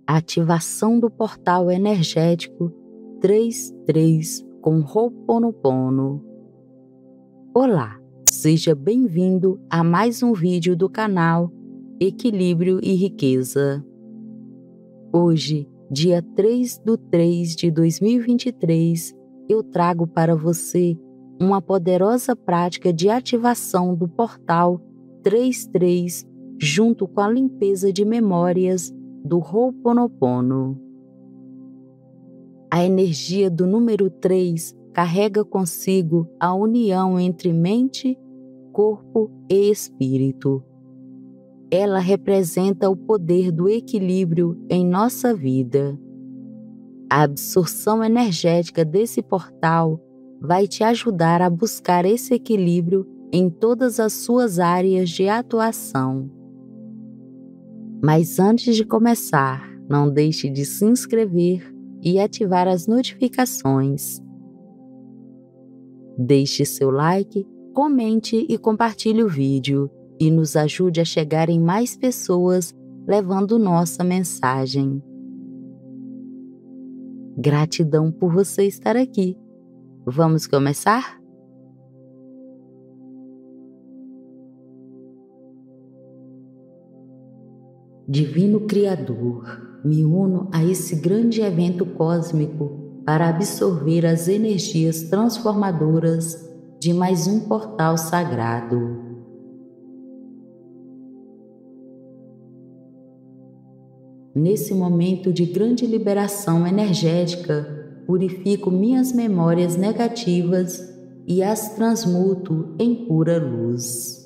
Ativação do portal energético 33 com Ho'oponopono. Olá, seja bem-vindo a mais um vídeo do canal Equilíbrio e Riqueza. Hoje, dia 3/3/2023, eu trago para você uma poderosa prática de ativação do portal 33 junto com a limpeza de memórias do Ho'oponopono. A energia do número 3 carrega consigo a união entre mente, corpo e espírito. Ela representa o poder do equilíbrio em nossa vida. A absorção energética desse portal vai te ajudar a buscar esse equilíbrio em todas as suas áreas de atuação. Mas antes de começar, não deixe de se inscrever e ativar as notificações. Deixe seu like, comente e compartilhe o vídeo e nos ajude a chegar em mais pessoas levando nossa mensagem. Gratidão por você estar aqui. Vamos começar? Divino Criador, me uno a esse grande evento cósmico para absorver as energias transformadoras de mais um portal sagrado. Nesse momento de grande liberação energética, purifico minhas memórias negativas e as transmuto em pura luz.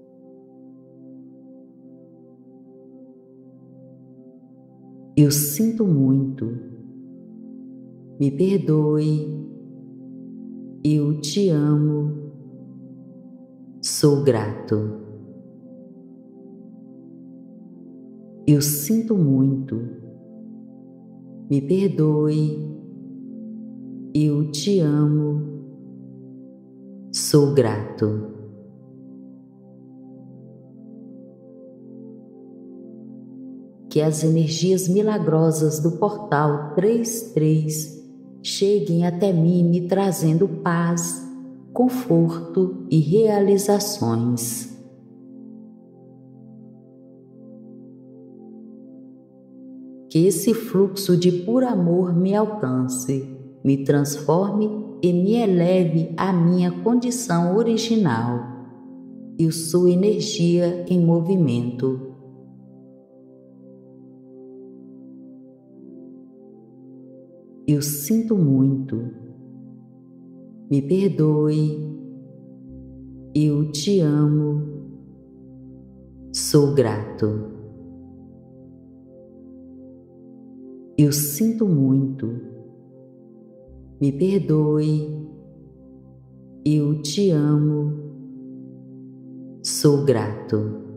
Eu sinto muito. Me perdoe. Eu te amo. Sou grato. Eu sinto muito. Me perdoe. Eu te amo. Sou grato. Que as energias milagrosas do portal 33 cheguem até mim me trazendo paz, conforto e realizações. Que esse fluxo de puro amor me alcance, me transforme e me eleve à minha condição original. Eu sou energia em movimento. Eu sinto muito. Me perdoe. Eu te amo. Sou grato. Eu sinto muito. Me perdoe. Eu te amo. Sou grato.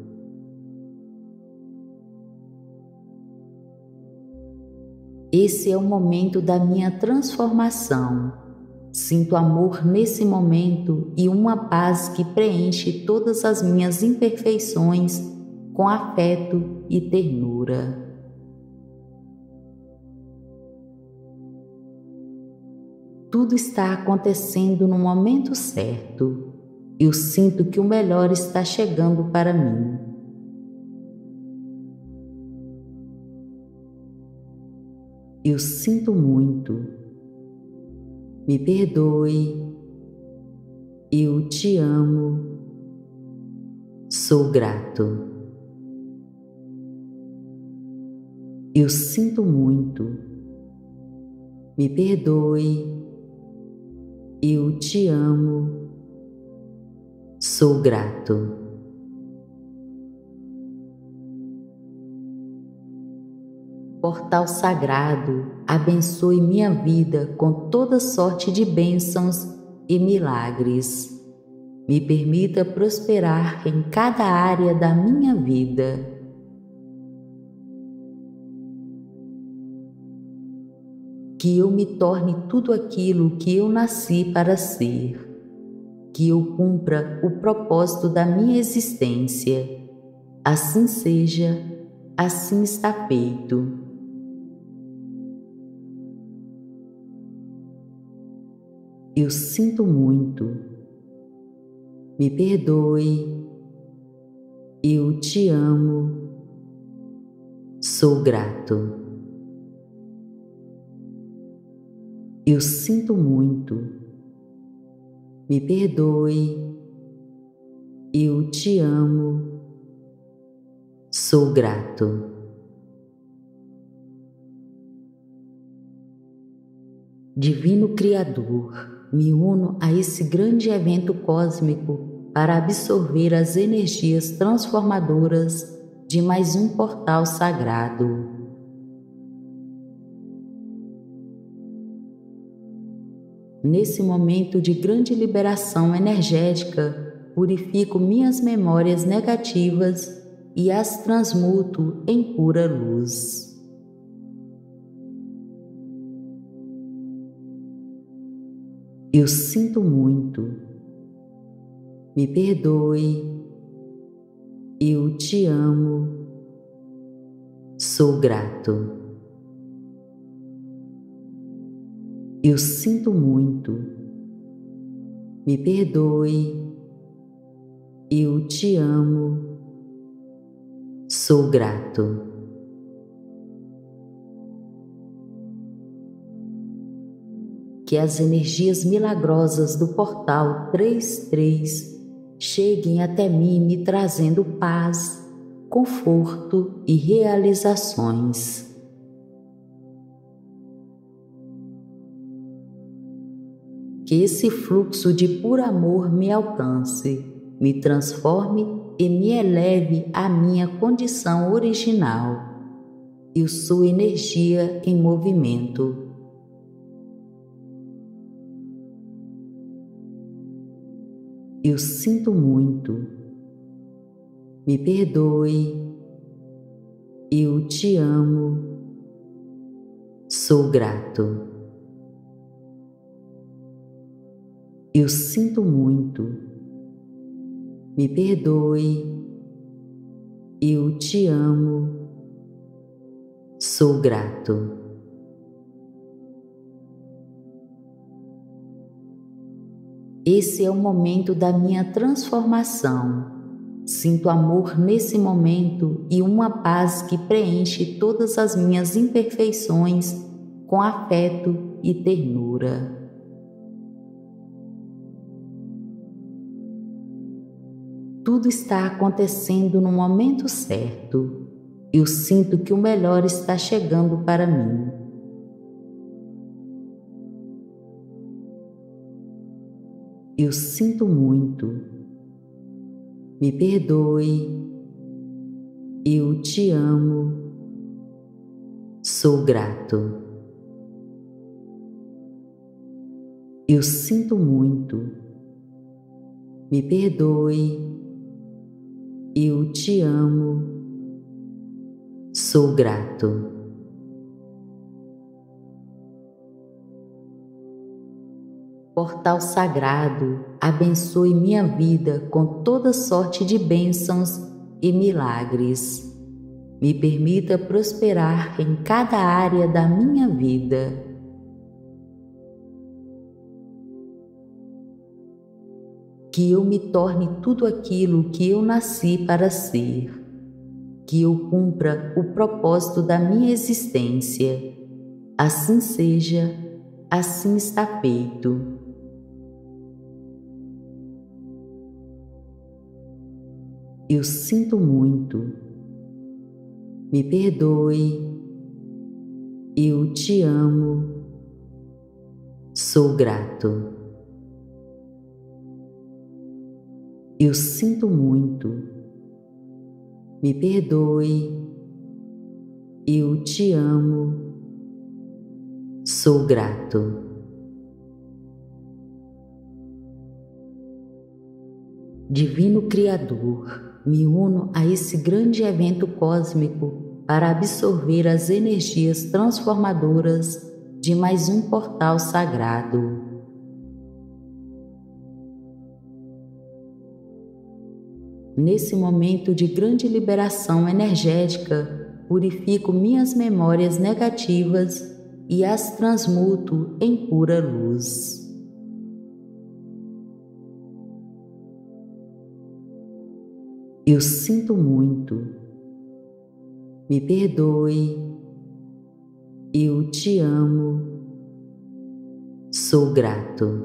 Esse é o momento da minha transformação. Sinto amor nesse momento e uma paz que preenche todas as minhas imperfeições com afeto e ternura. Tudo está acontecendo no momento certo. Eu sinto que o melhor está chegando para mim. Eu sinto muito. Me perdoe. Eu te amo. Sou grato. Eu sinto muito. Me perdoe. Eu te amo. Sou grato. Portal sagrado, abençoe minha vida com toda sorte de bênçãos e milagres. Me permita prosperar em cada área da minha vida. Que eu me torne tudo aquilo que eu nasci para ser. Que eu cumpra o propósito da minha existência. Assim seja, assim está feito. Eu sinto muito. Me perdoe. Eu te amo. Sou grato. Eu sinto muito. Me perdoe. Eu te amo. Sou grato. Divino Criador, me uno a esse grande evento cósmico para absorver as energias transformadoras de mais um portal sagrado. Nesse momento de grande liberação energética, purifico minhas memórias negativas e as transmuto em pura luz. Eu sinto muito. Me perdoe. Eu te amo. Sou grato. Eu sinto muito. Me perdoe. Eu te amo. Sou grato. Que as energias milagrosas do portal 33 cheguem até mim me trazendo paz, conforto e realizações. Que esse fluxo de puro amor me alcance, me transforme e me eleve à minha condição original. Eu sou energia em movimento. Eu sinto muito. Me perdoe. Eu te amo. Sou grato. Eu sinto muito. Me perdoe. Eu te amo. Sou grato. Esse é o momento da minha transformação. Sinto amor nesse momento e uma paz que preenche todas as minhas imperfeições com afeto e ternura. Tudo está acontecendo no momento certo. Eu sinto que o melhor está chegando para mim. Eu sinto muito. Me perdoe. Eu te amo. Sou grato. Eu sinto muito. Me perdoe. Eu te amo. Sou grato. Portal sagrado, abençoe minha vida com toda sorte de bênçãos e milagres. Me permita prosperar em cada área da minha vida. Que eu me torne tudo aquilo que eu nasci para ser. Que eu cumpra o propósito da minha existência. Assim seja, assim está feito. Eu sinto muito. Me perdoe. Eu te amo. Sou grato. Eu sinto muito. Me perdoe. Eu te amo. Sou grato. Divino Criador, me uno a esse grande evento cósmico para absorver as energias transformadoras de mais um portal sagrado. Nesse momento de grande liberação energética, purifico minhas memórias negativas e as transmuto em pura luz. Eu sinto muito. Me perdoe. Eu te amo. Sou grato.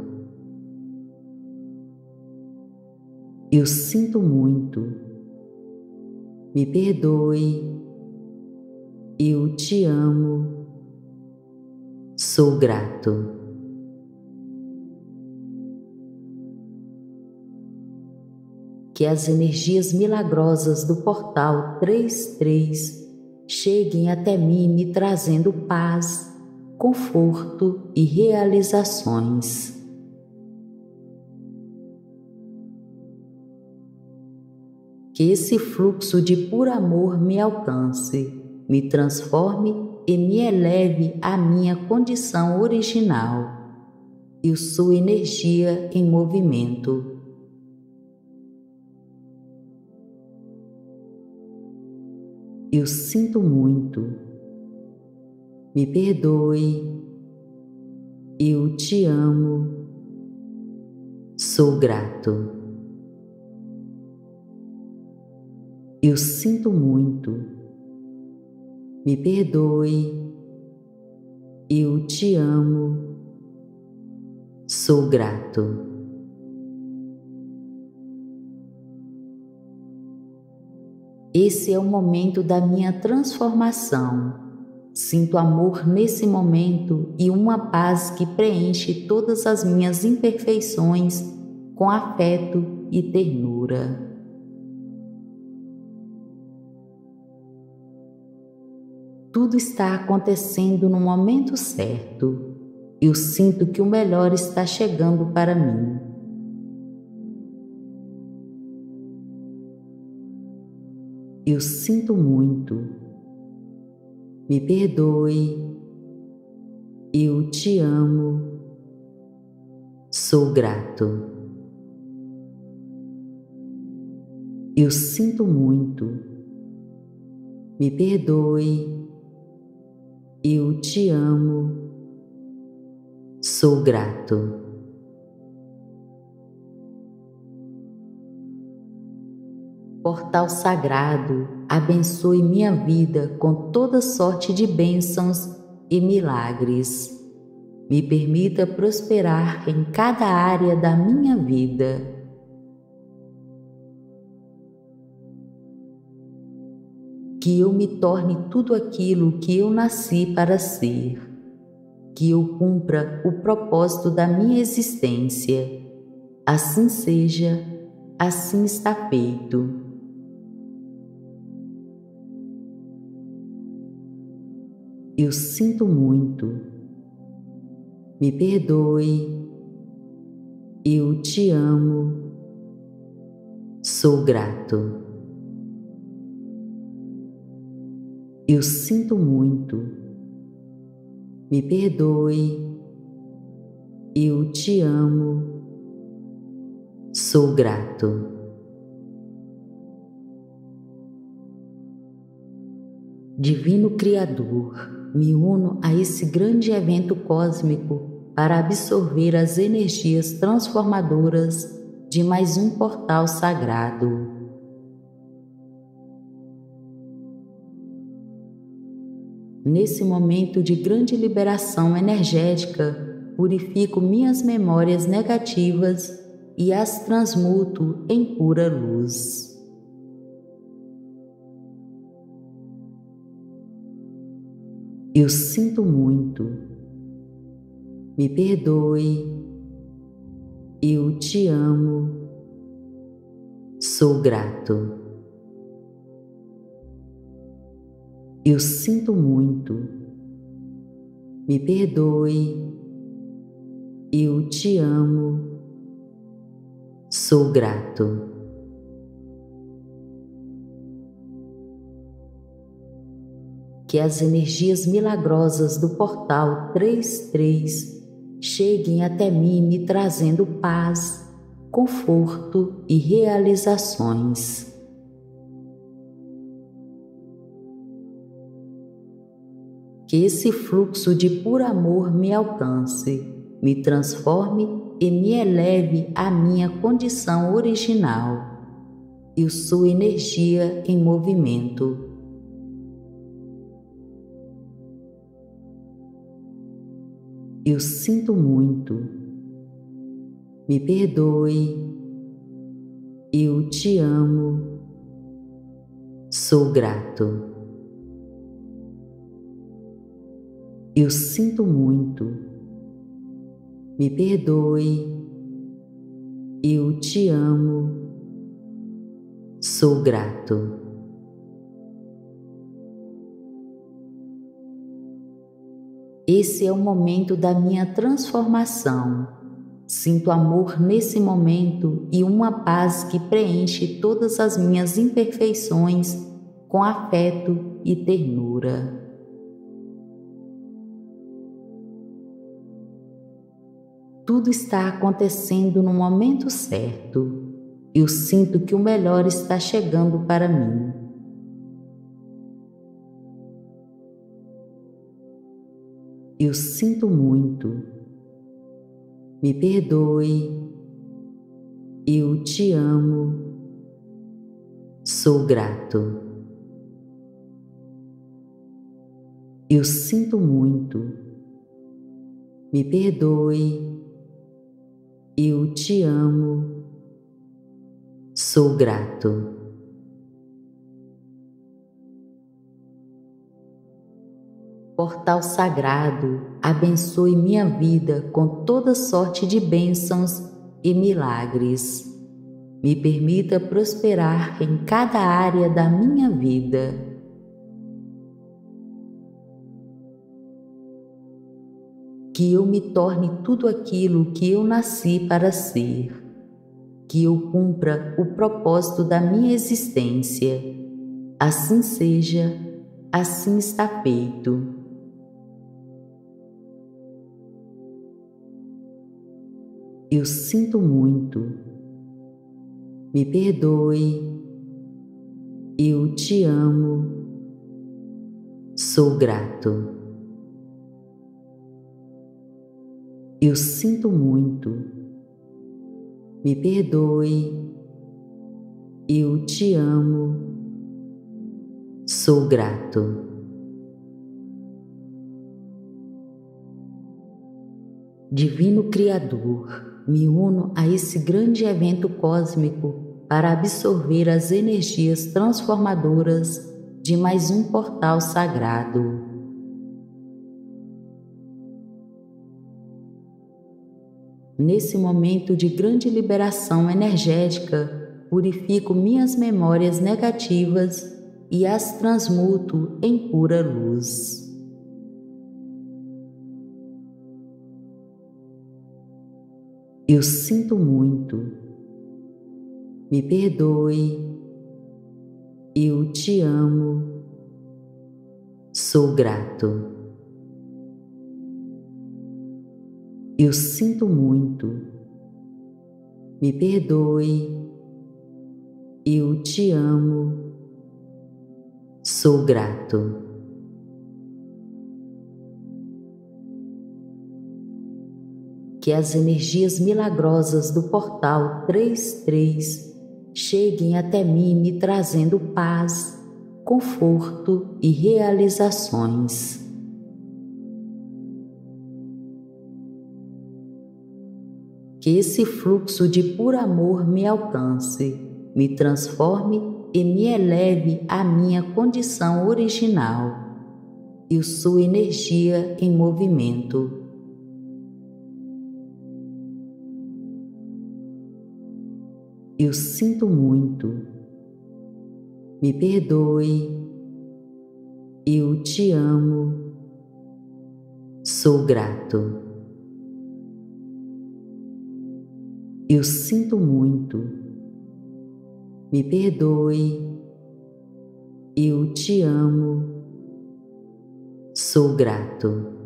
Eu sinto muito. Me perdoe. Eu te amo. Sou grato. Que as energias milagrosas do portal 33 cheguem até mim me trazendo paz, conforto e realizações. Que esse fluxo de puro amor me alcance, me transforme e me eleve à minha condição original. Eu sou energia em movimento. Eu sinto muito. Me perdoe. Eu te amo. Sou grato. Eu sinto muito. Me perdoe. Eu te amo. Sou grato. Esse é o momento da minha transformação. Sinto amor nesse momento e uma paz que preenche todas as minhas imperfeições com afeto e ternura. Tudo está acontecendo no momento certo. Eu sinto que o melhor está chegando para mim. Eu sinto muito. Me perdoe. Eu te amo. Sou grato. Eu sinto muito. Me perdoe. Eu te amo. Sou grato. Portal sagrado, abençoe minha vida com toda sorte de bênçãos e milagres. Me permita prosperar em cada área da minha vida. Que eu me torne tudo aquilo que eu nasci para ser. Que eu cumpra o propósito da minha existência. Assim seja, assim está feito. Eu sinto muito. Me perdoe. Eu te amo. Sou grato. Eu sinto muito. Me perdoe. Eu te amo. Sou grato. Divino Criador, me uno a esse grande evento cósmico para absorver as energias transformadoras de mais um portal sagrado. Nesse momento de grande liberação energética, purifico minhas memórias negativas e as transmuto em pura luz. Eu sinto muito. Me perdoe. Eu te amo. Sou grato. Eu sinto muito. Me perdoe. Eu te amo. Sou grato. Que as energias milagrosas do portal 33 cheguem até mim me trazendo paz, conforto e realizações. Que esse fluxo de puro amor me alcance, me transforme e me eleve à minha condição original. Eu sou energia em movimento. Eu sinto muito. Me perdoe. Eu te amo. Sou grato. Eu sinto muito. Me perdoe. Eu te amo. Sou grato. Esse é o momento da minha transformação. Sinto amor nesse momento e uma paz que preenche todas as minhas imperfeições com afeto e ternura. Tudo está acontecendo no momento certo. Eu sinto que o melhor está chegando para mim. Eu sinto muito. Me perdoe. Eu te amo. Sou grato. Eu sinto muito. Me perdoe. Eu te amo. Sou grato. Portal sagrado, abençoe minha vida com toda sorte de bênçãos e milagres. Me permita prosperar em cada área da minha vida. Que eu me torne tudo aquilo que eu nasci para ser. Que eu cumpra o propósito da minha existência. Assim seja, assim está feito. Eu sinto muito. Me perdoe. Eu te amo. Sou grato. Eu sinto muito. Me perdoe. Eu te amo. Sou grato. Divino Criador, me uno a esse grande evento cósmico para absorver as energias transformadoras de mais um portal sagrado. Nesse momento de grande liberação energética, purifico minhas memórias negativas e as transmuto em pura luz. Eu sinto muito. Me perdoe. Eu te amo. Sou grato. Eu sinto muito. Me perdoe. Eu te amo. Sou grato. Que as energias milagrosas do portal 33 cheguem até mim me trazendo paz, conforto e realizações. Que esse fluxo de puro amor me alcance, me transforme e me eleve à minha condição original. Eu sou energia em movimento. Eu sinto muito. Me perdoe. Eu te amo. Sou grato. Eu sinto muito. Me perdoe. Eu te amo. Sou grato.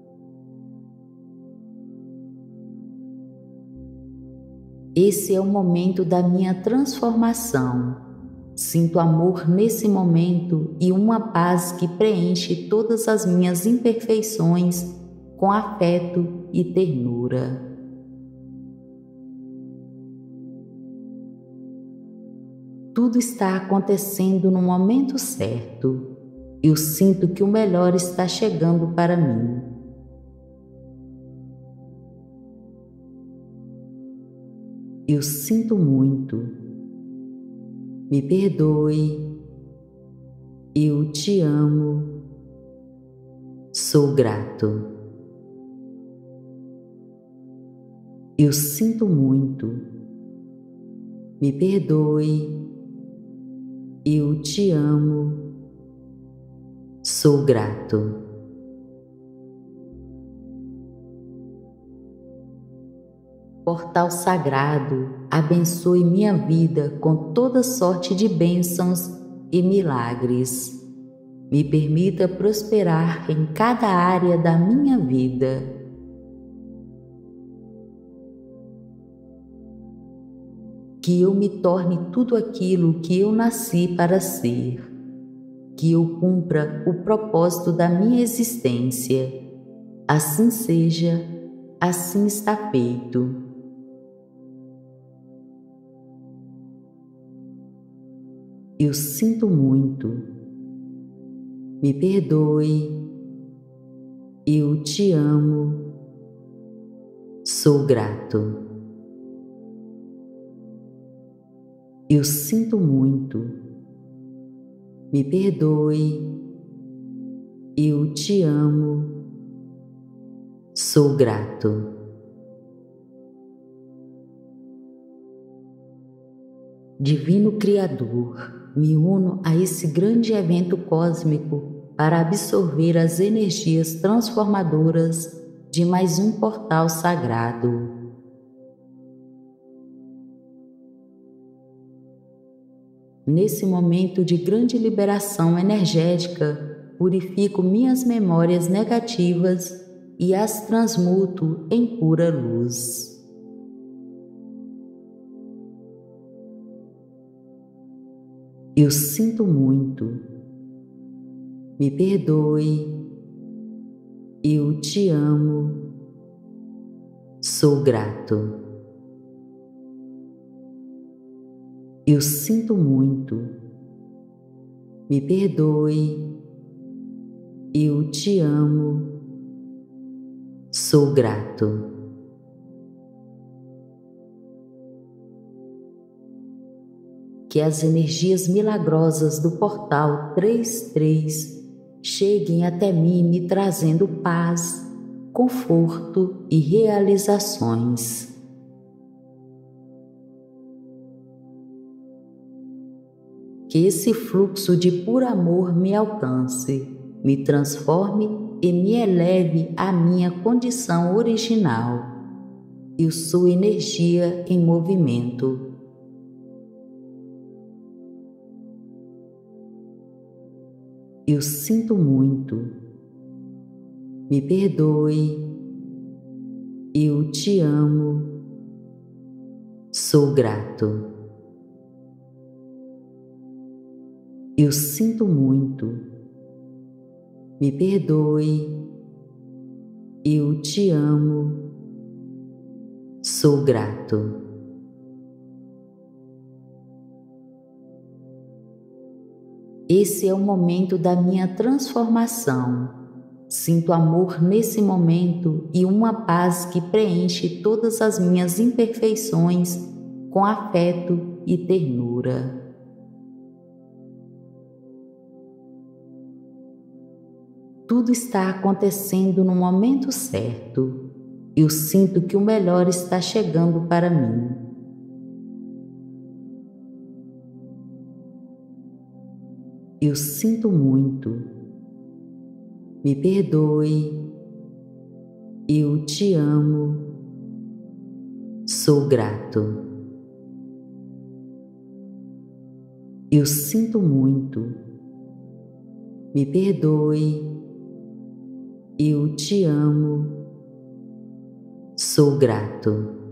Esse é o momento da minha transformação. Sinto amor nesse momento e uma paz que preenche todas as minhas imperfeições com afeto e ternura. Tudo está acontecendo no momento certo. Eu sinto que o melhor está chegando para mim. Eu sinto muito. Me perdoe. Eu te amo. Sou grato. Eu sinto muito. Me perdoe. Eu te amo. Sou grato. Portal sagrado, abençoe minha vida com toda sorte de bênçãos e milagres. Me permita prosperar em cada área da minha vida. Que eu me torne tudo aquilo que eu nasci para ser. Que eu cumpra o propósito da minha existência. Assim seja, assim está feito. Eu sinto muito. Me perdoe. Eu te amo. Sou grato. Eu sinto muito. Me perdoe. Eu te amo. Sou grato. Divino Criador, me uno a esse grande evento cósmico para absorver as energias transformadoras de mais um portal sagrado. Nesse momento de grande liberação energética, purifico minhas memórias negativas e as transmuto em pura luz. Eu sinto muito. Me perdoe. Eu te amo. Sou grato. Eu sinto muito. Me perdoe. Eu te amo. Sou grato. Que as energias milagrosas do portal 33 cheguem até mim me trazendo paz, conforto e realizações. Que esse fluxo de puro amor me alcance, me transforme e me eleve à minha condição original. Eu sou energia em movimento. Eu sinto muito. Me perdoe. Eu te amo. Sou grato. Eu sinto muito. Me perdoe. Eu te amo. Sou grato. Esse é o momento da minha transformação. Sinto amor nesse momento e uma paz que preenche todas as minhas imperfeições com afeto e ternura. Tudo está acontecendo no momento certo. Eu sinto que o melhor está chegando para mim. Eu sinto muito. Me perdoe. Eu te amo. Sou grato. Eu sinto muito. Me perdoe. Eu te amo. Sou grato.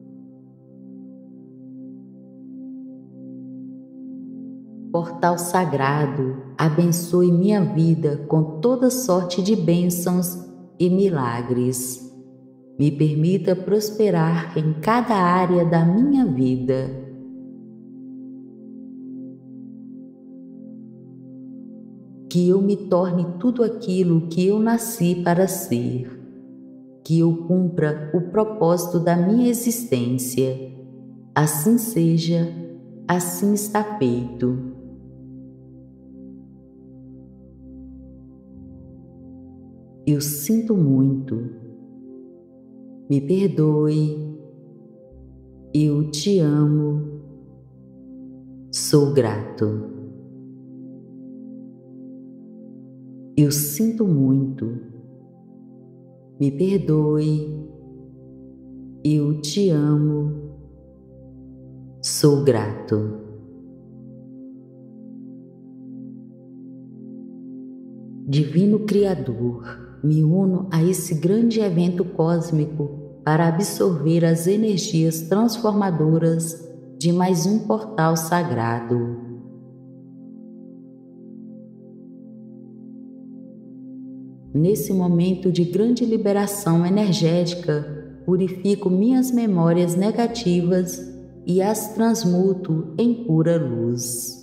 Portal sagrado, abençoe minha vida com toda sorte de bênçãos e milagres. Me permita prosperar em cada área da minha vida. que eu me torne tudo aquilo que eu nasci para ser, que eu cumpra o propósito da minha existência. Assim seja, assim está feito. Eu sinto muito. Me perdoe. Eu te amo. Sou grato. Eu sinto muito. Me perdoe. Eu te amo. Sou grato. Divino Criador, me uno a esse grande evento cósmico para absorver as energias transformadoras de mais um portal sagrado. Nesse momento de grande liberação energética, purifico minhas memórias negativas e as transmuto em pura luz.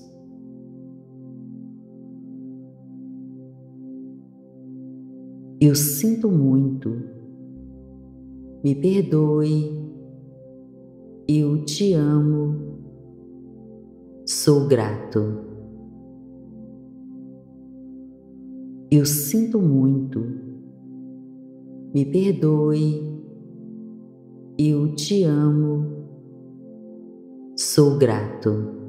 Eu sinto muito. Me perdoe. Eu te amo. Sou grato. Eu sinto muito. Me perdoe. Eu te amo. Sou grato.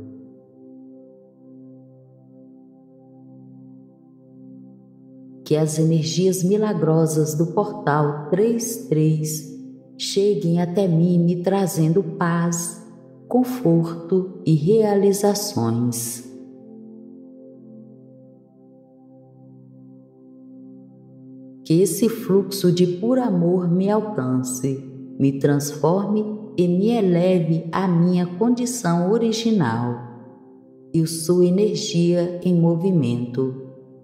Que as energias milagrosas do portal 33 cheguem até mim me trazendo paz, conforto e realizações. Que esse fluxo de puro amor me alcance, me transforme e me eleve à minha condição original. Eu sou energia em movimento.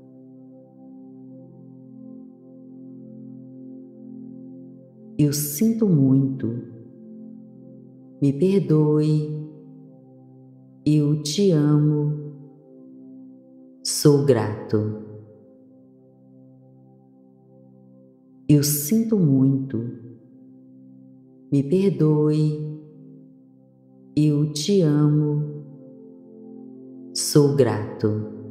Eu sinto muito. Me perdoe. Eu te amo. Sou grato. Eu sinto muito. Me perdoe. Eu te amo. Sou grato.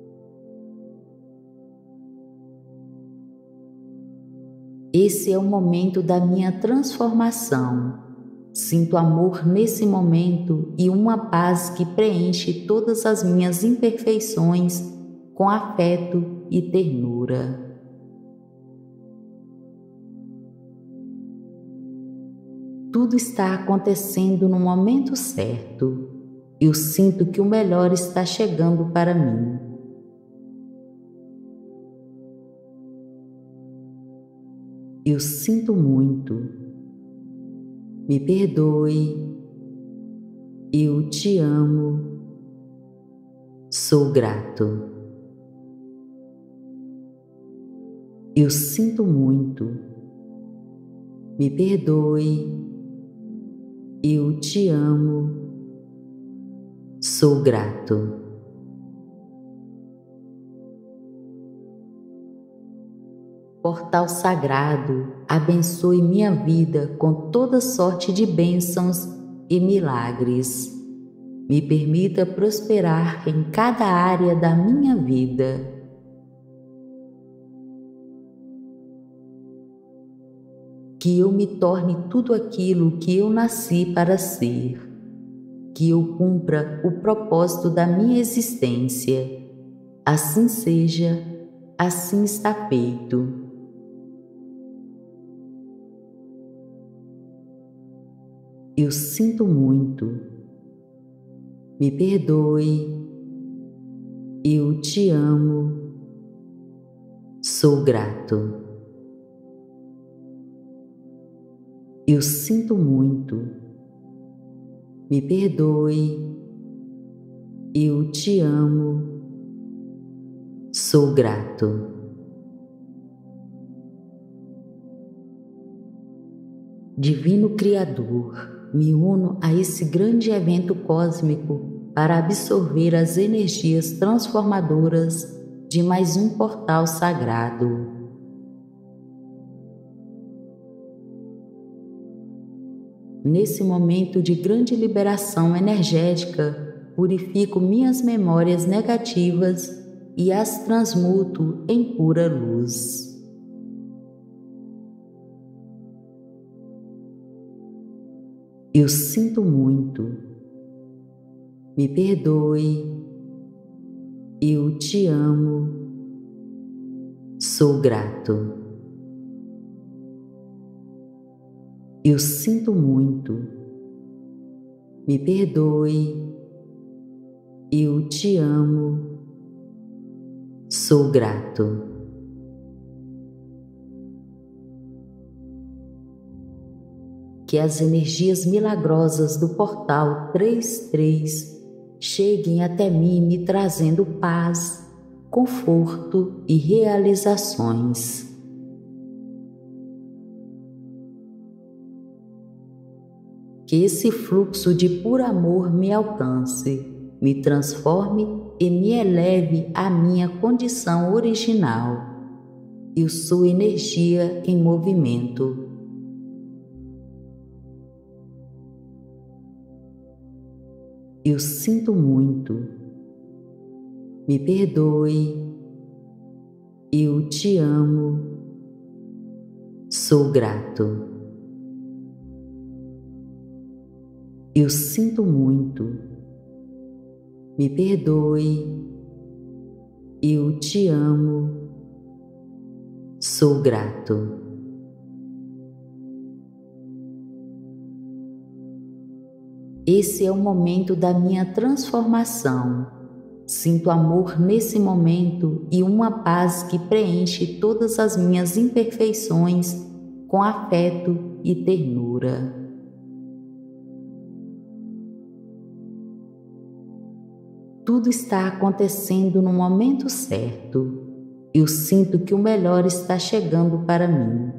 Esse é o momento da minha transformação. Sinto amor nesse momento e uma paz que preenche todas as minhas imperfeições com afeto e ternura. Tudo está acontecendo no momento certo. Eu sinto que o melhor está chegando para mim. Eu sinto muito. Me perdoe. Eu te amo. Sou grato. Eu sinto muito. Me perdoe. Eu te amo. Sou grato. Portal sagrado, abençoe minha vida com toda sorte de bênçãos e milagres. Me permita prosperar em cada área da minha vida. Que eu me torne tudo aquilo que eu nasci para ser. Que eu cumpra o propósito da minha existência. Assim seja, assim está feito. Eu sinto muito. Me perdoe. Eu te amo. Sou grato. Eu sinto muito. Me perdoe. Eu te amo. Sou grato. Divino Criador, me uno a esse grande evento cósmico para absorver as energias transformadoras de mais um portal sagrado. Nesse momento de grande liberação energética, purifico minhas memórias negativas e as transmuto em pura luz. Eu sinto muito. Me perdoe. Eu te amo. Sou grato. Eu sinto muito. Me perdoe. Eu te amo. Sou grato. Que as energias milagrosas do portal 33 cheguem até mim me trazendo paz, conforto e realizações. Que esse fluxo de puro amor me alcance, me transforme e me eleve à minha condição original. Eu sou energia em movimento. Eu sinto muito. Me perdoe. Eu te amo. Sou grato. Eu sinto muito. Me perdoe. Eu te amo. Sou grato. Esse é o momento da minha transformação. Sinto amor nesse momento e uma paz que preenche todas as minhas imperfeições com afeto e ternura. Tudo está acontecendo no momento certo. Eu sinto que o melhor está chegando para mim.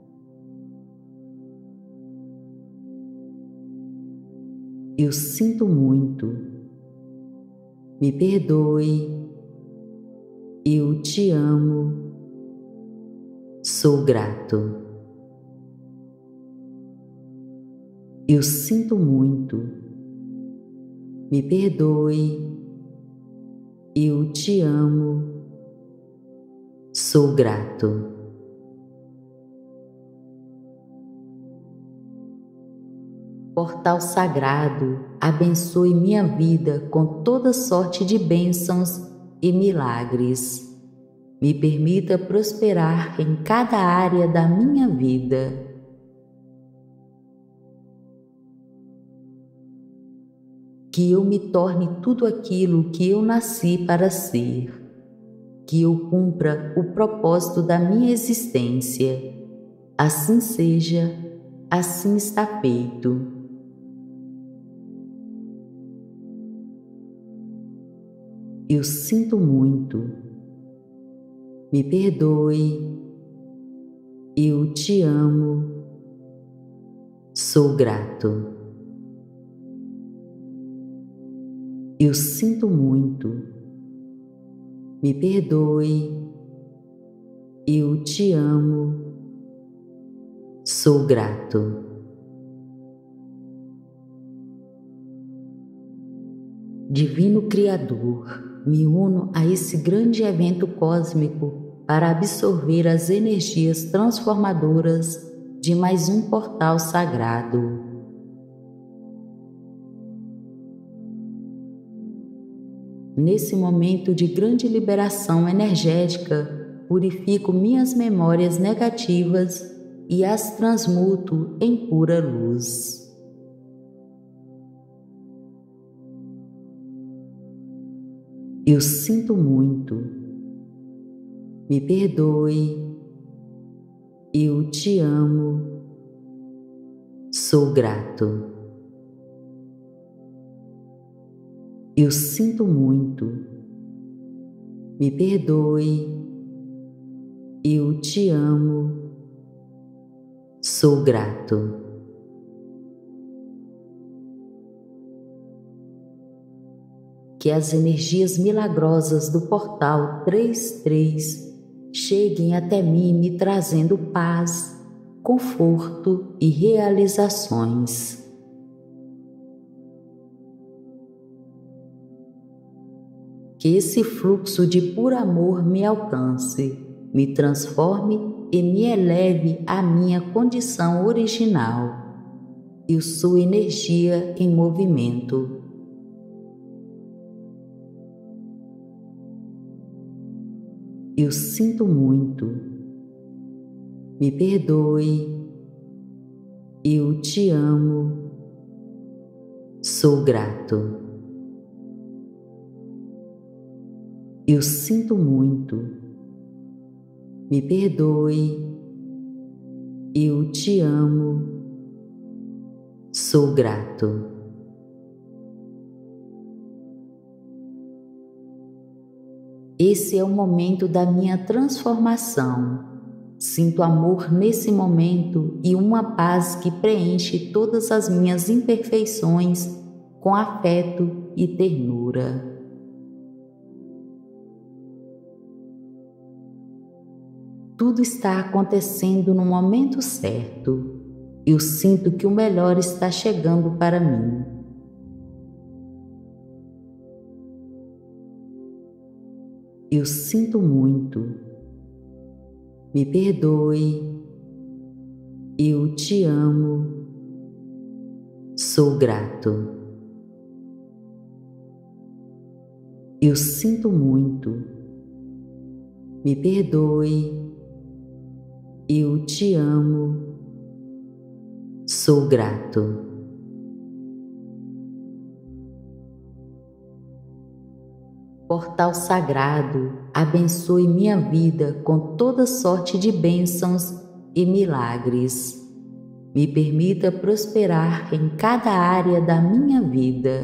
Eu sinto muito. Me perdoe. Eu te amo. Sou grato. Eu sinto muito. Me perdoe. Eu te amo. Sou grato. Portal sagrado, abençoe minha vida com toda sorte de bênçãos e milagres. Me permita prosperar em cada área da minha vida. Que eu me torne tudo aquilo que eu nasci para ser. Que eu cumpra o propósito da minha existência. Assim seja, assim está feito. Eu sinto muito. Me perdoe. Eu te amo. Sou grato. Eu sinto muito. Me perdoe. Eu te amo. Sou grato. Divino Criador, me uno a esse grande evento cósmico para absorver as energias transformadoras de mais um portal sagrado. Nesse momento de grande liberação energética, purifico minhas memórias negativas e as transmuto em pura luz. Eu sinto muito. Me perdoe. Eu te amo. Sou grato. Eu sinto muito. Me perdoe. Eu te amo. Sou grato. Que as energias milagrosas do portal 33 cheguem até mim, me trazendo paz, conforto e realizações. Que esse fluxo de puro amor me alcance, me transforme e me eleve à minha condição original. Eu sou energia em movimento. Eu sinto muito. Me perdoe. Eu te amo. Sou grato. Eu sinto muito. Me perdoe. Eu te amo. Sou grato. Esse é o momento da minha transformação. Sinto amor nesse momento e uma paz que preenche todas as minhas imperfeições com afeto e ternura. Tudo está acontecendo no momento certo. Eu sinto que o melhor está chegando para mim. Eu sinto muito. Me perdoe. Eu te amo. Sou grato. Eu sinto muito. Me perdoe. Eu te amo. Sou grato. Portal sagrado, abençoe minha vida com toda sorte de bênçãos e milagres. Me permita prosperar em cada área da minha vida.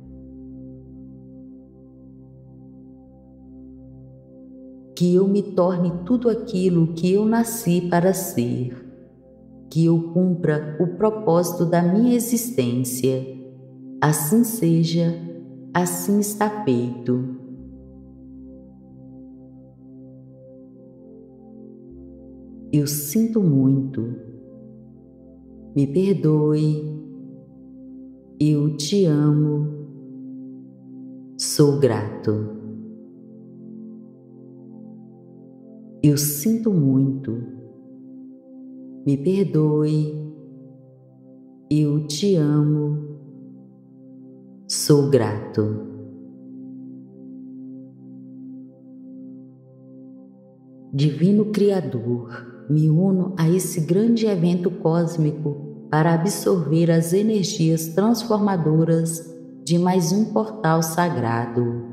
Que eu me torne tudo aquilo que eu nasci para ser. Que eu cumpra o propósito da minha existência. Assim seja, assim está feito. Eu sinto muito. Me perdoe. Eu te amo. Sou grato. Eu sinto muito. Me perdoe. Eu te amo. Sou grato. Divino Criador, me uno a esse grande evento cósmico para absorver as energias transformadoras de mais um portal sagrado.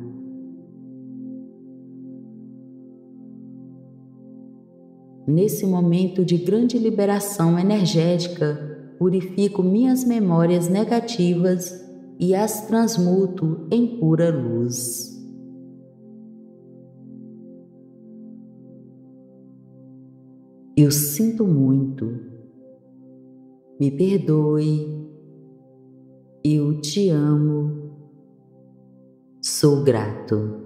Nesse momento de grande liberação energética, purifico minhas memórias negativas e as transmuto em pura luz. Eu sinto muito. Me perdoe. Eu te amo. Sou grato.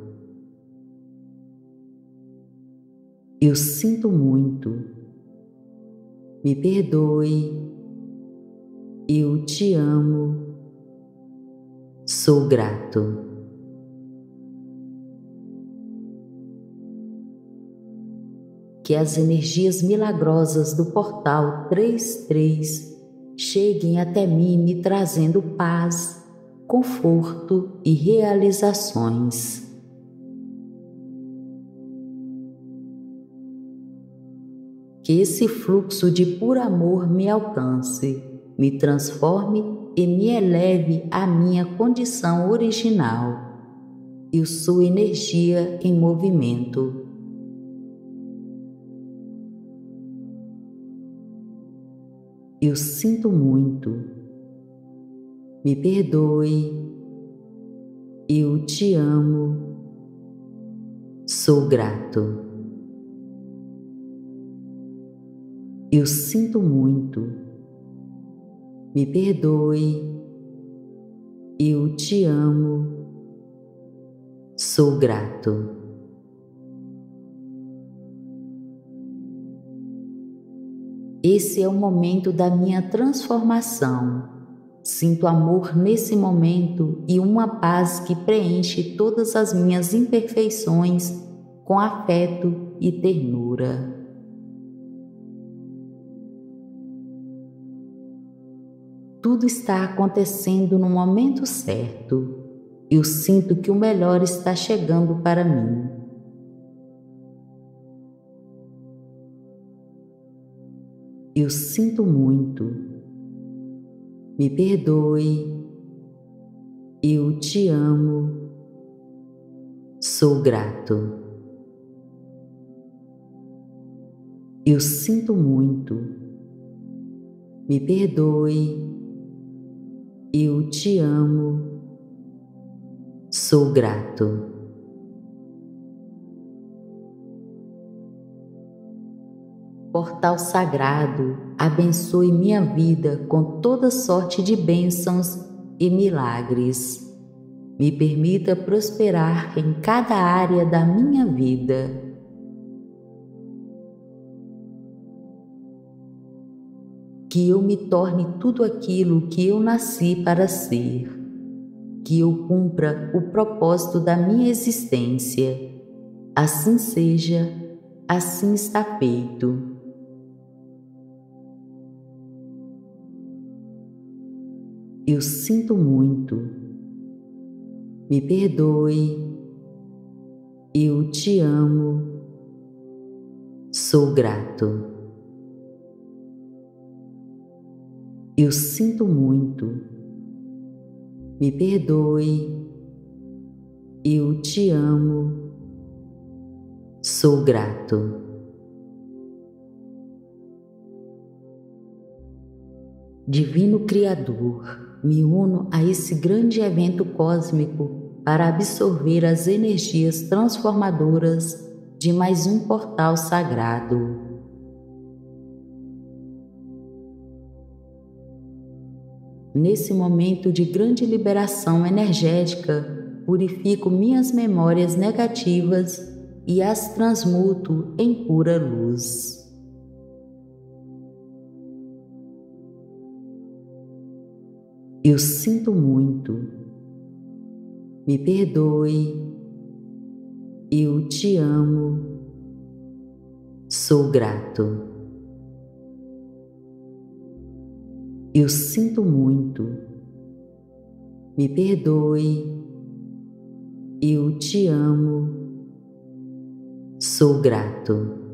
Eu sinto muito. Me perdoe. Eu te amo. Sou grato. Que as energias milagrosas do portal 33 cheguem até mim, me trazendo paz, conforto e realizações. Que esse fluxo de puro amor me alcance, me transforme e me eleve à minha condição original. Eu sou energia em movimento. Eu sinto muito. Me perdoe. Eu te amo. Sou grato. Eu sinto muito. Me perdoe. Eu te amo. Sou grato. Esse é o momento da minha transformação. Sinto amor nesse momento e uma paz que preenche todas as minhas imperfeições com afeto e ternura. Tudo está acontecendo no momento certo. Eu sinto que o melhor está chegando para mim. Eu sinto muito. Me perdoe. Eu te amo. Sou grato. Eu sinto muito. Me perdoe. Eu te amo. Sou grato. Portal sagrado, abençoe minha vida com toda sorte de bênçãos e milagres. Me permita prosperar em cada área da minha vida. Que eu me torne tudo aquilo que eu nasci para ser. Que eu cumpra o propósito da minha existência. Assim seja, assim está feito. Eu sinto muito. Me perdoe. Eu te amo. Sou grato. Eu sinto muito. Me perdoe. Eu te amo. Sou grato. Divino Criador, me uno a esse grande evento cósmico para absorver as energias transformadoras de mais um portal sagrado. Nesse momento de grande liberação energética, purifico minhas memórias negativas e as transmuto em pura luz. Eu sinto muito. Me perdoe. Eu te amo. Sou grato. Eu sinto muito. Me perdoe. Eu te amo. Sou grato.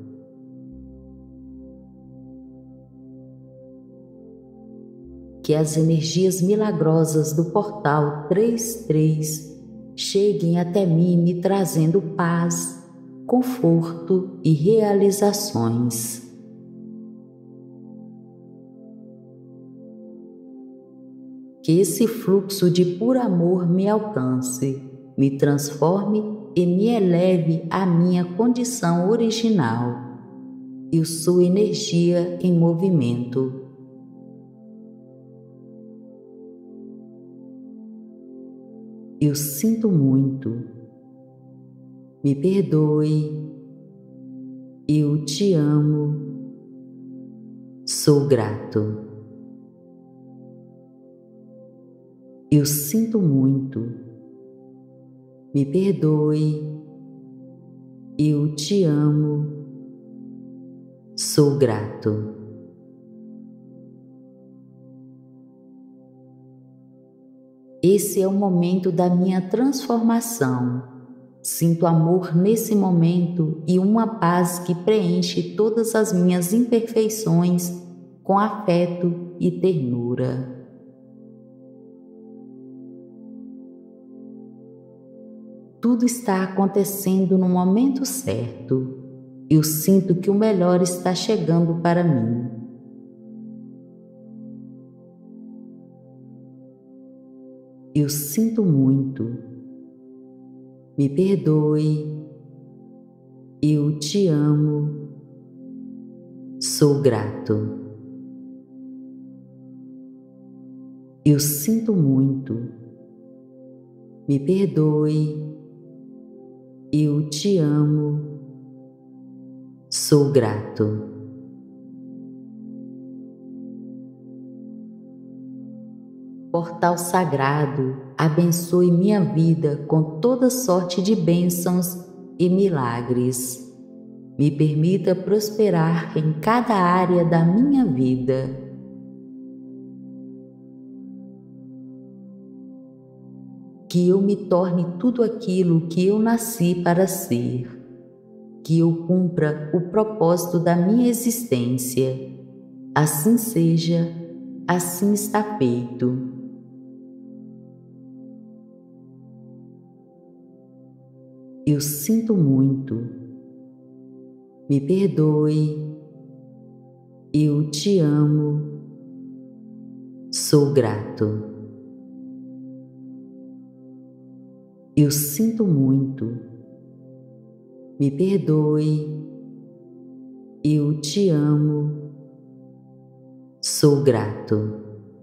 Que as energias milagrosas do portal 33 cheguem até mim me trazendo paz, conforto e realizações. Que esse fluxo de puro amor me alcance, me transforme e me eleve à minha condição original. Eu sou energia em movimento. Eu sinto muito. Me perdoe. Eu te amo. Sou grato. Eu sinto muito. Me perdoe. Eu te amo. Sou grato. Esse é o momento da minha transformação. Sinto amor nesse momento e uma paz que preenche todas as minhas imperfeições com afeto e ternura. Tudo está acontecendo no momento certo. Eu sinto que o melhor está chegando para mim. Eu sinto muito. Me perdoe. Eu te amo. Sou grato. Eu sinto muito. Me perdoe. Eu te amo, sou grato. Portal sagrado, abençoe minha vida com toda sorte de bênçãos e milagres. Me permita prosperar em cada área da minha vida. Que eu me torne tudo aquilo que eu nasci para ser. Que eu cumpra o propósito da minha existência. Assim seja, assim está feito. Eu sinto muito. Me perdoe. Eu te amo. Sou grato. Eu sinto muito. Me perdoe. Eu te amo. Sou grato.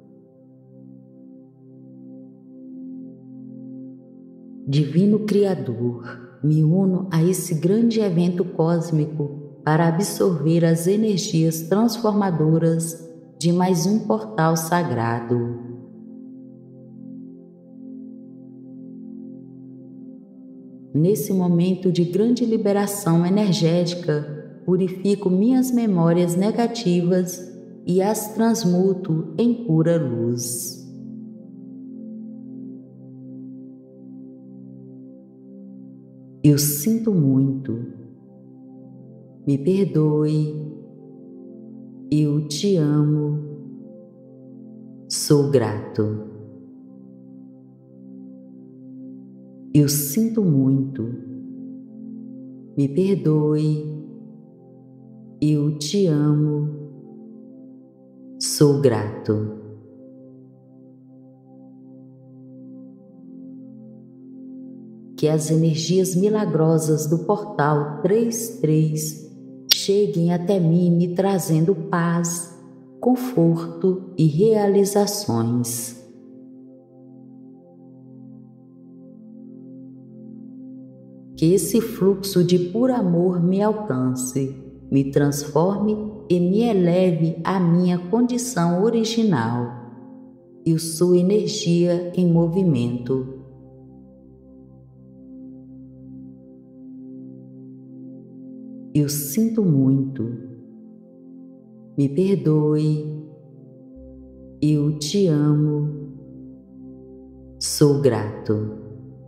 Divino Criador, me uno a esse grande evento cósmico para absorver as energias transformadoras de mais um portal sagrado. Nesse momento de grande liberação energética, purifico minhas memórias negativas e as transmuto em pura luz. Eu sinto muito. Me perdoe. Eu te amo. Sou grato. Eu sinto muito. Me perdoe. Eu te amo. Sou grato. Que as energias milagrosas do portal 33 cheguem até mim me trazendo paz, conforto e realizações. Que esse fluxo de puro amor me alcance, me transforme e me eleve à minha condição original. Eu sou energia em movimento. Eu sinto muito. Me perdoe. Eu te amo. Sou grato.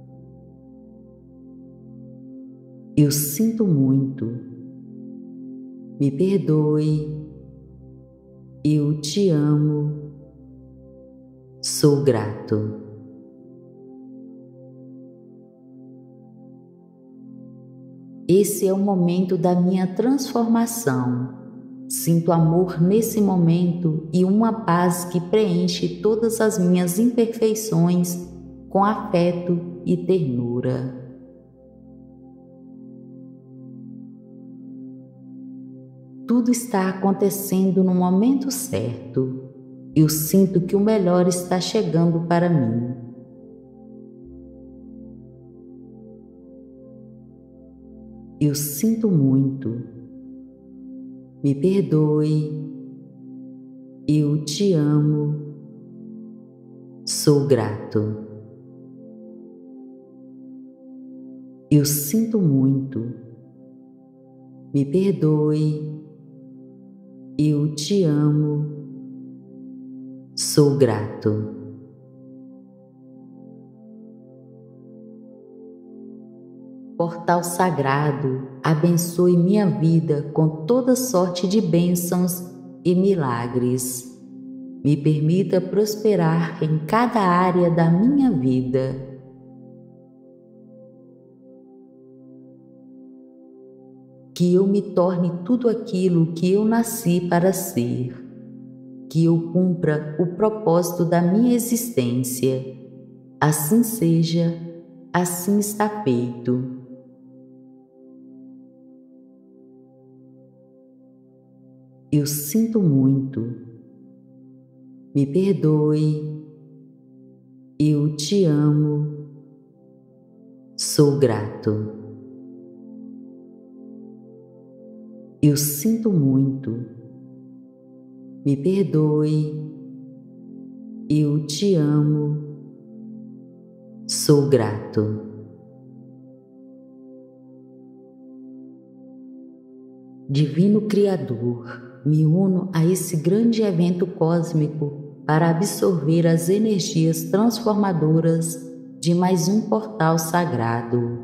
Eu sinto muito. Me perdoe. Eu te amo. Sou grato. Esse é o momento da minha transformação. Sinto amor nesse momento e uma paz que preenche todas as minhas imperfeições com afeto e ternura. Tudo está acontecendo no momento certo. Eu sinto que o melhor está chegando para mim. Eu sinto muito. Me perdoe. Eu te amo. Sou grato. Eu sinto muito. Me perdoe. Eu te amo. Sou grato. Portal sagrado, abençoe minha vida com toda sorte de bênçãos e milagres. Me permita prosperar em cada área da minha vida. Que eu me torne tudo aquilo que eu nasci para ser. Que eu cumpra o propósito da minha existência. Assim seja, assim está feito. Eu sinto muito. Me perdoe. Eu te amo. Sou grato. Eu sinto muito. Me perdoe. Eu te amo. Sou grato. Divino Criador, me uno a esse grande evento cósmico para absorver as energias transformadoras de mais um portal sagrado.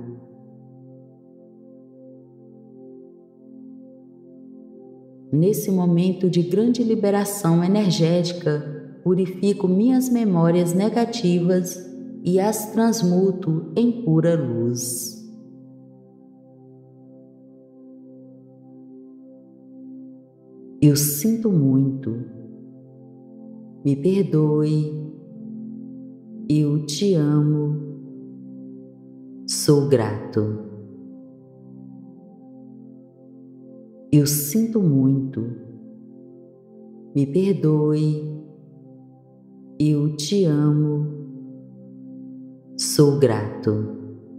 Nesse momento de grande liberação energética, purifico minhas memórias negativas e as transmuto em pura luz. Eu sinto muito. Me perdoe. Eu te amo. Sou grato. Eu sinto muito. Me perdoe. Eu te amo. Sou grato.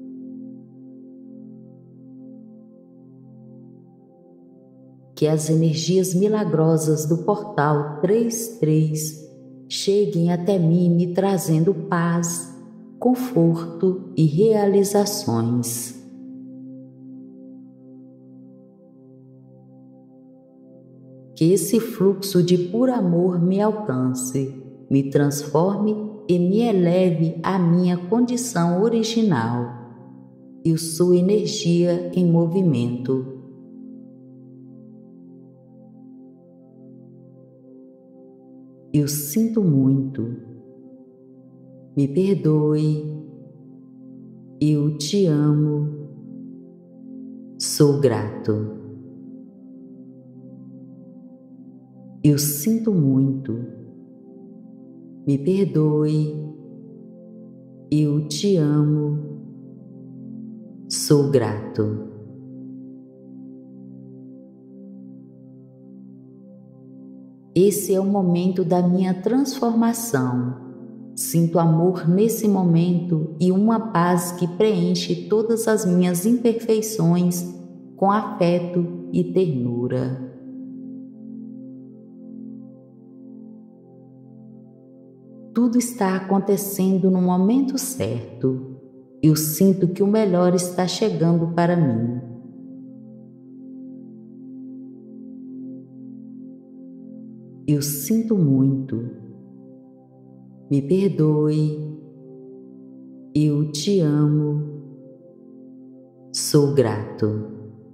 Que as energias milagrosas do portal 33 cheguem até mim me trazendo paz, conforto e realizações. Que esse fluxo de puro amor me alcance, me transforme e me eleve à minha condição original. Eu sou energia em movimento. Eu sinto muito. Me perdoe. Eu te amo. Sou grato. Eu sinto muito. Me perdoe. Eu te amo. Sou grato. Esse é o momento da minha transformação. Sinto amor nesse momento e uma paz que preenche todas as minhas imperfeições com afeto e ternura. Tudo está acontecendo no momento certo. Eu sinto que o melhor está chegando para mim. Eu sinto muito. Me perdoe. Eu te amo. Sou grato.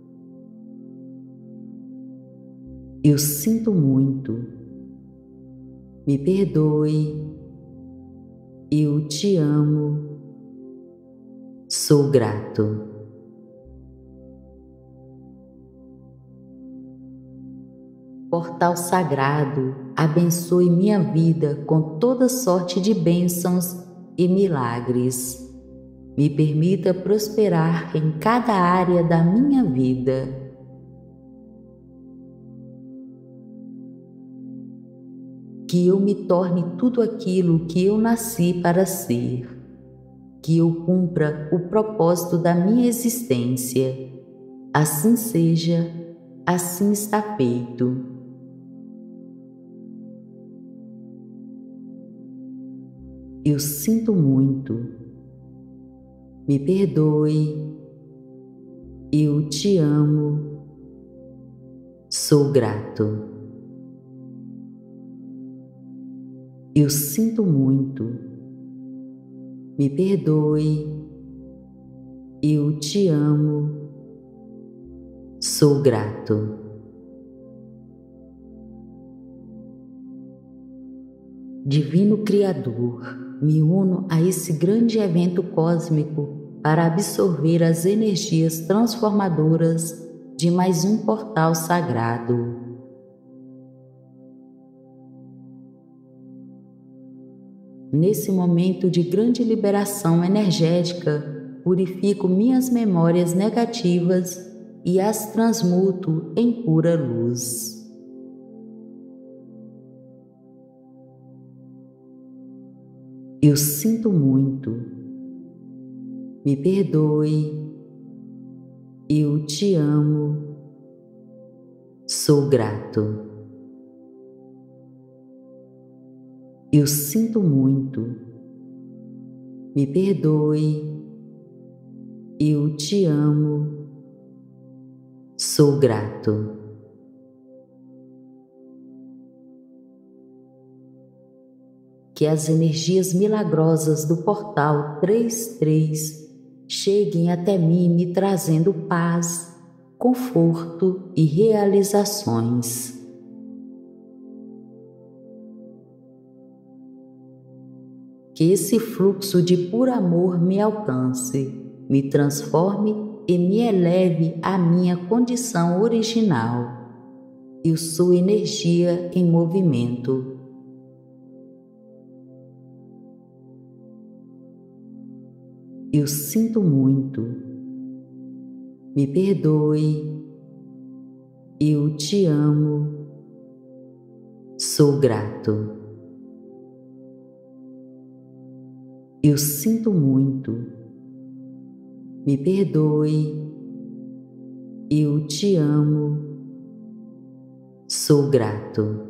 Eu sinto muito. Me perdoe. Eu te amo. Sou grato. Portal sagrado, abençoe minha vida com toda sorte de bênçãos e milagres. Me permita prosperar em cada área da minha vida. Que eu me torne tudo aquilo que eu nasci para ser. Que eu cumpra o propósito da minha existência. Assim seja, assim está feito. Eu sinto muito. Me perdoe. Eu te amo. Sou grato. Eu sinto muito. Me perdoe. Eu te amo. Sou grato. Divino Criador, me uno a esse grande evento cósmico para absorver as energias transformadoras de mais um portal sagrado. Nesse momento de grande liberação energética, purifico minhas memórias negativas e as transmuto em pura luz. Eu sinto muito. Me perdoe. Eu te amo. sou grato. Eu sinto muito, me perdoe, eu te amo, sou grato. Que as energias milagrosas do portal 33 cheguem até mim me trazendo paz, conforto e realizações. Que esse fluxo de puro amor me alcance, me transforme e me eleve à minha condição original. Eu sou energia em movimento. Eu sinto muito, me perdoe, eu te amo, sou grato. Eu sinto muito, me perdoe, eu te amo, sou grato.